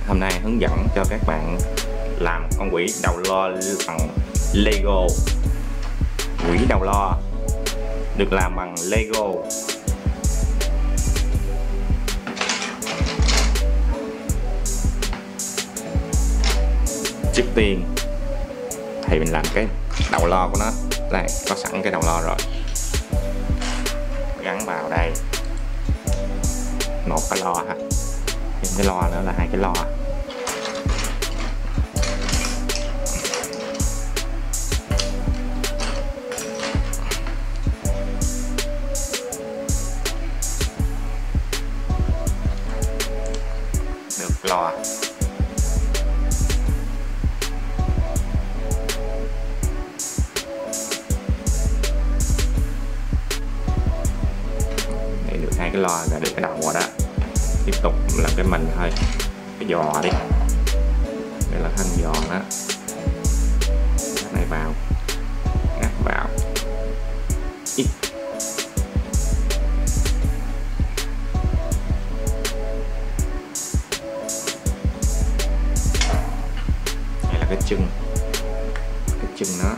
Hôm nay hướng dẫn cho các bạn làm con quỷ đầu lo bằng Lego. Quỷ đầu lo được làm bằng Lego. Trước tiên thì mình làm cái đầu lo của nó. Đây, có sẵn cái đầu lo rồi, gắn vào đây một cái lo ha, thêm cái lo nữa là hai cái lo. Được lo để được hai cái lo là được cái đầu rồi đó. Tiếp tục làm cái mình thôi, cái giò đi, đây là thân giò đó. Cái này vào, ngắt vào. Đây là cái chân nó,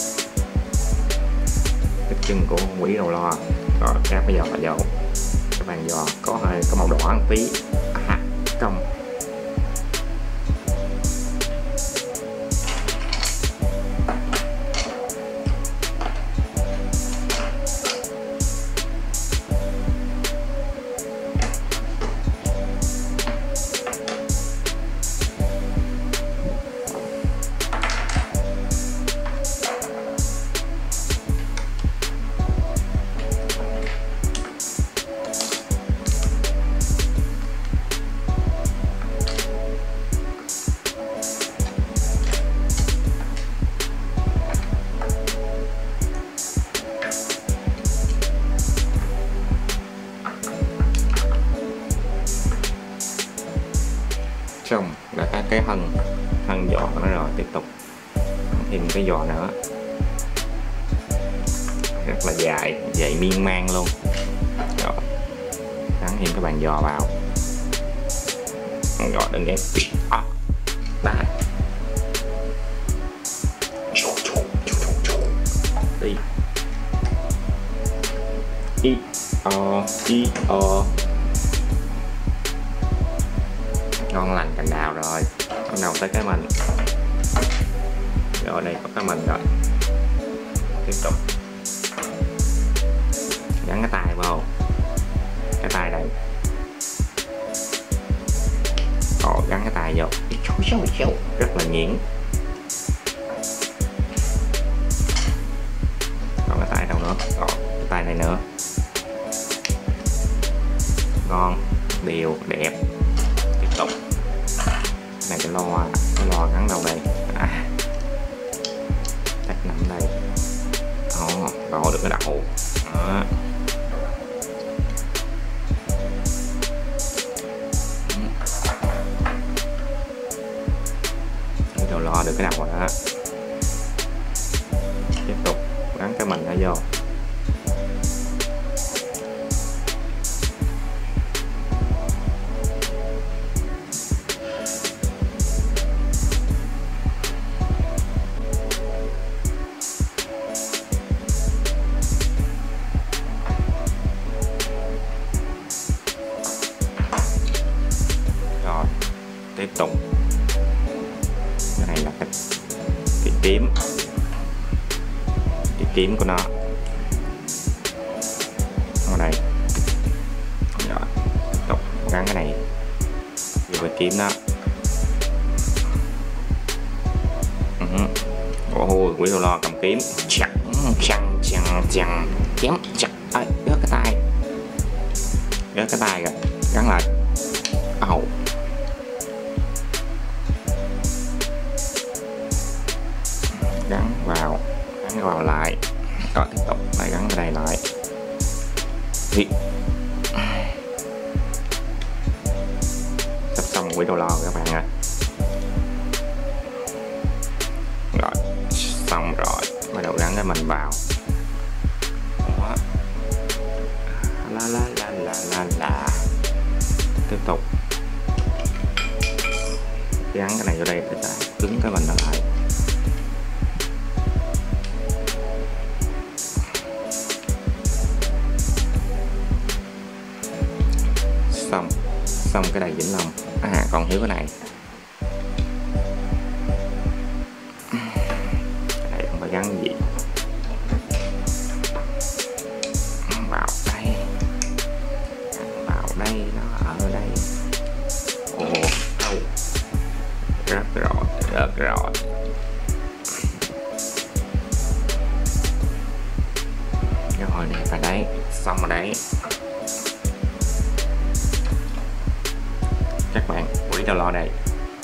cái chân của con quỷ đầu lo. Rồi ép cái giò vào vô. Cái bàn giò có màu đỏ một tí, cong. Xong là cái thân giò của nó rồi. Tiếp tục thêm cái giò nữa, rất là dài miên man luôn. Rồi gắn thêm cái bàn giò vào. Rồi đừng ghép đây đi ngon lành cành đào rồi. Bắt đầu tới cái mình. Rồi đây có cái mình rồi. Tiếp tục gắn cái tay vào, cái tay đây. Rồi gắn cái tay vô, rất là nhuyễn. Còn cái tay đâu nữa? Rồi cái tay này nữa. Ngon, đều, đẹp. Tiếp tục này cái lo gắn đâu đây? Chắc nằm đây. Rồi được cái đầu đó. Đầu lo được cái đầu rồi đó. Tiếp tục gắn cái mình nó vô. Tiếp tục cái này là cái kiếm của nó ở đây. Rồi tiếp tục gắn cái này vô cái kiếm đó. Quỷ đầu lo cầm kiếm chặt chém chặt. Rớt cái tay rồi, gắn lại. Gắn vào lại. Rồi tiếp tục lại gắn cái này lại. Sắp xong quỷ đầu lo các bạn ạ. Rồi xong rồi, bắt đầu gắn cái mình vào. Đó. La. Tiếp tục gắn cái này vô đây để cứng cái bình nó lại. Xong cái này vĩnh lòng. Còn thiếu cái này không phải gắn gì vào đây, nó ở đây. Rất rồi. Rồi này vào đấy, xong rồi đấy. Các bạn quỷ đầu lo đây.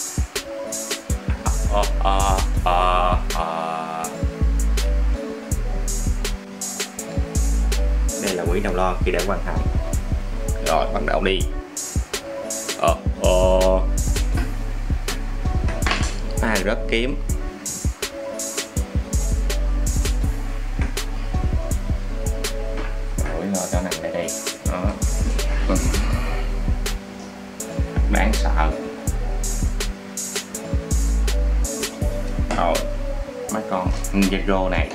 Đây là quỷ đầu lo khi đã hoàn thành. Rồi bắt đầu đi. Rất kiếm. Quỷ lo cho nằm đây. Đó. Đáng sợ. Rồi mấy con Ninjago này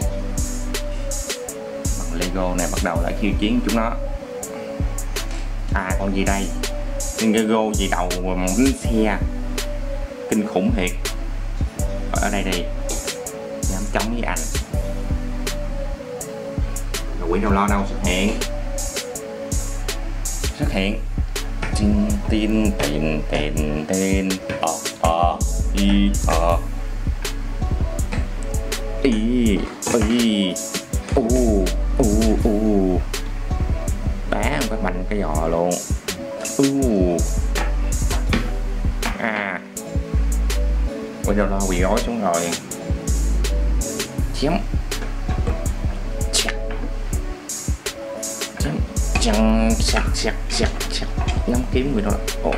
bằng Lego này bắt đầu lại khiêu chiến chúng nó. Con gì đây? Ninjago gì đầu một cái xe kinh khủng thiệt. Ở đây đi, dám chống với anh. Rồi quỷ đầu lo đâu xuất hiện? Tin đá một cái bành cái giò luôn. Quỷ đầu lo bị gói xuống rồi. Chém nắm kiếm quỷ đầu lo.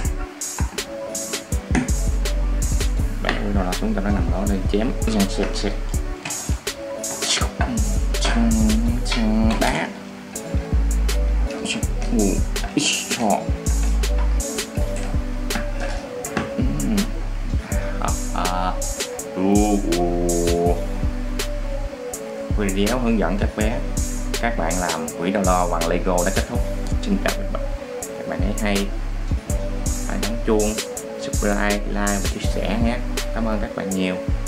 Bạn quỷ đầu lo xuống cho nó nằm đó đây chém. Đá. Video hướng dẫn các bạn làm quỷ đầu lo bằng Lego đã kết thúc. Xin chào các bạn. Các bạn thấy hay hãy nhấn chuông, subscribe, like và chia sẻ nhé. Cảm ơn các bạn nhiều.